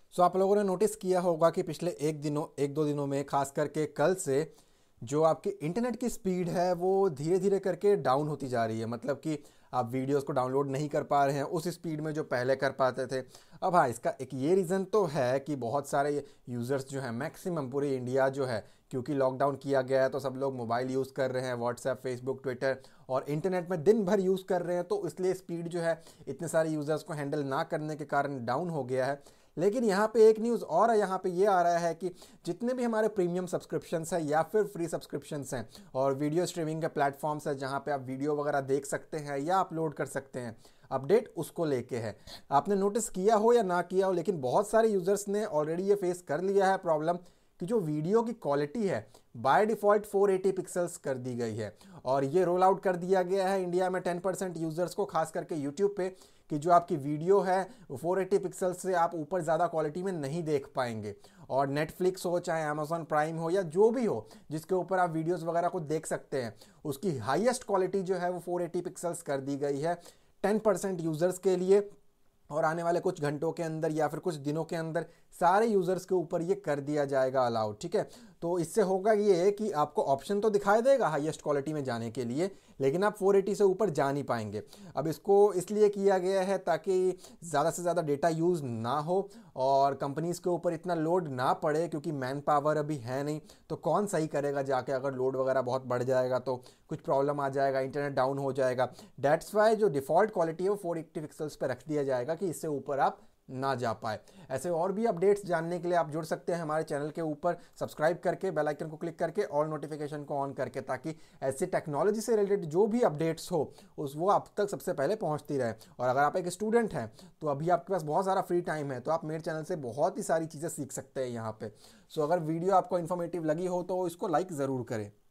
सो आप लोगों ने नोटिस किया होगा कि पिछले एक दो दिनों में खास करके कल से जो आपकी इंटरनेट की स्पीड है वो धीरे धीरे करके डाउन होती जा रही है। मतलब कि आप वीडियोस को डाउनलोड नहीं कर पा रहे हैं उस स्पीड में जो पहले कर पाते थे। अब हाँ, इसका एक ये रीज़न तो है कि बहुत सारे यूज़र्स जो हैं, मैक्सिमम पूरे इंडिया जो है, क्योंकि लॉकडाउन किया गया है तो सब लोग मोबाइल यूज़ कर रहे हैं, व्हाट्सएप, फेसबुक, ट्विटर और इंटरनेट में दिन भर यूज़ कर रहे हैं, तो इसलिए स्पीड जो है इतने सारे यूज़र्स को हैंडल ना करने के कारण डाउन हो गया है। लेकिन यहाँ पे एक न्यूज़ और है, यहाँ पे ये आ रहा है कि जितने भी हमारे प्रीमियम सब्सक्रिप्शंस हैं या फिर फ्री सब्सक्रिप्शंस हैं और वीडियो स्ट्रीमिंग के प्लेटफॉर्म्स हैं जहाँ पे आप वीडियो वगैरह देख सकते हैं या अपलोड कर सकते हैं, अपडेट उसको लेके है। आपने नोटिस किया हो या ना किया हो, लेकिन बहुत सारे यूज़र्स ने ऑलरेडी ये फेस कर लिया है प्रॉब्लम कि जो वीडियो की क्वालिटी है बाय डिफ़ॉल्ट 480 पिक्सल्स कर दी गई है। और ये रोल आउट कर दिया गया है इंडिया में 10% यूज़र्स को, खास करके यूट्यूब पे, कि जो आपकी वीडियो है वो 480 पिक्सल से आप ऊपर ज़्यादा क्वालिटी में नहीं देख पाएंगे। और नेटफ्लिक्स हो, चाहे अमेजॉन प्राइम हो या जो भी हो जिसके ऊपर आप वीडियोस वगैरह को देख सकते हैं, उसकी हाईएस्ट क्वालिटी जो है वो 480 पिक्सल्स कर दी गई है 10% यूज़र्स के लिए। और आने वाले कुछ घंटों के अंदर या फिर कुछ दिनों के अंदर सारे यूज़र्स के ऊपर ये कर दिया जाएगा अलाउड। ठीक है, तो इससे होगा ये कि आपको ऑप्शन तो दिखाई देगा हाईएस्ट क्वालिटी में जाने के लिए, लेकिन आप 480 से ऊपर जा नहीं पाएंगे। अब इसको इसलिए किया गया है ताकि ज़्यादा से ज़्यादा डेटा यूज़ ना हो और कंपनीज़ के ऊपर इतना लोड ना पड़े, क्योंकि मैन पावर अभी है नहीं, तो कौन सही करेगा जाके। अगर लोड वगैरह बहुत बढ़ जाएगा तो कुछ प्रॉब्लम आ जाएगा, इंटरनेट डाउन हो जाएगा। डेट्स वाई जो डिफ़ॉल्ट क्वालिटी है वो 480 पिक्सल्स पर रख दिया जाएगा कि इससे ऊपर आप ना जा पाए। ऐसे और भी अपडेट्स जानने के लिए आप जुड़ सकते हैं हमारे चैनल के ऊपर सब्सक्राइब करके, बेल आइकन को क्लिक करके और नोटिफिकेशन को ऑन करके, ताकि ऐसी टेक्नोलॉजी से रिलेटेड जो भी अपडेट्स हो उस वो आप तक सबसे पहले पहुंचती रहे। और अगर आप एक स्टूडेंट हैं तो अभी आपके पास बहुत सारा फ्री टाइम है, तो आप मेरे चैनल से बहुत ही सारी चीज़ें सीख सकते हैं यहाँ पे। सो अगर वीडियो आपको इन्फॉर्मेटिव लगी हो तो इसको लाइक ज़रूर करें।